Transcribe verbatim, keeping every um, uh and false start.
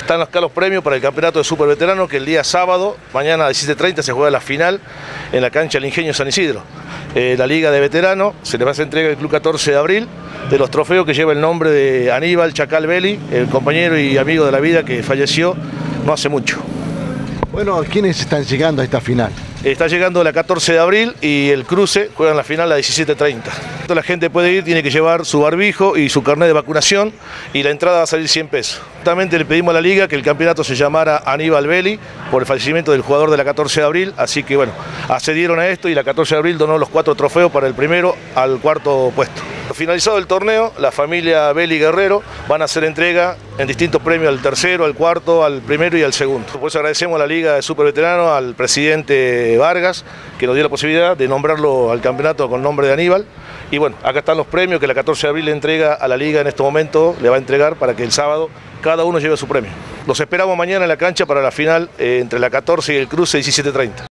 Están acá los premios para el campeonato de super veterano, que el día sábado, mañana a las diecisiete treinta, se juega la final en la cancha del Ingenio San Isidro. Eh, la Liga de Veteranos se le va a hacer entrega el club catorce de abril de los trofeos que lleva el nombre de Aníbal Chacal Belli, el compañero y amigo de la vida que falleció no hace mucho. Bueno, ¿quiénes están llegando a esta final? Está llegando la catorce de abril y el cruce juega en la final a las diecisiete treinta. La gente puede ir, tiene que llevar su barbijo y su carnet de vacunación y la entrada va a salir cien pesos. Justamente le pedimos a la liga que el campeonato se llamara Aníbal Belli por el fallecimiento del jugador de la catorce de abril, así que bueno, accedieron a esto y la catorce de abril donó los cuatro trofeos para el primero al cuarto puesto. Finalizado el torneo, la familia Belli Guerrero van a hacer entrega en distintos premios al tercero, al cuarto, al primero y al segundo. Por eso agradecemos a la Liga de Super Veteranos, al presidente Vargas, que nos dio la posibilidad de nombrarlo al campeonato con nombre de Aníbal. Y bueno, acá están los premios que la catorce de abril le entrega a la Liga en este momento, le va a entregar para que el sábado cada uno lleve su premio. Los esperamos mañana en la cancha para la final eh, entre la catorce y el cruce diecisiete treinta.